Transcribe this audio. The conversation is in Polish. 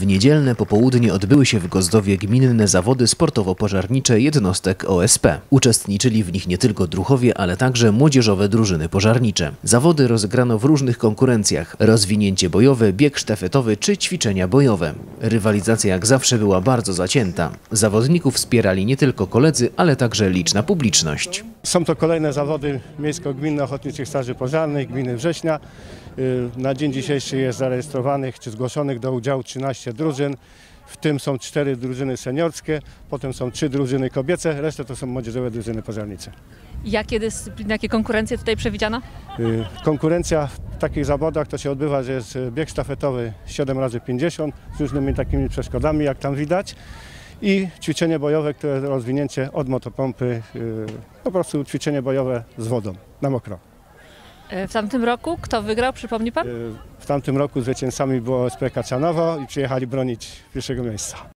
W niedzielne popołudnie odbyły się w Gozdowie gminne zawody sportowo-pożarnicze jednostek OSP. Uczestniczyli w nich nie tylko druhowie, ale także młodzieżowe drużyny pożarnicze. Zawody rozegrano w różnych konkurencjach: rozwinięcie bojowe, bieg sztafetowy czy ćwiczenia bojowe. Rywalizacja jak zawsze była bardzo zacięta. Zawodników wspierali nie tylko koledzy, ale także liczna publiczność. Są to kolejne zawody Miejsko-Gminne Ochotniczych Straży Pożarnych gminy Września. Na dzień dzisiejszy jest zarejestrowanych czy zgłoszonych do udziału 13 drużyn. W tym są 4 drużyny seniorskie, potem są 3 drużyny kobiece, reszta to są młodzieżowe drużyny pożarnicze. Jakie dyscypliny, jakie konkurencje tutaj przewidziano? Konkurencja w takich zawodach to się odbywa, że jest bieg sztafetowy 7x50 z różnymi takimi przeszkodami, jak tam widać. I ćwiczenie bojowe, które rozwinięcie od motopompy, po prostu ćwiczenie bojowe z wodą na mokro. W tamtym roku kto wygrał, przypomni pan? W tamtym roku zwycięzcami było OSP Kaczanowo i przyjechali bronić pierwszego miejsca.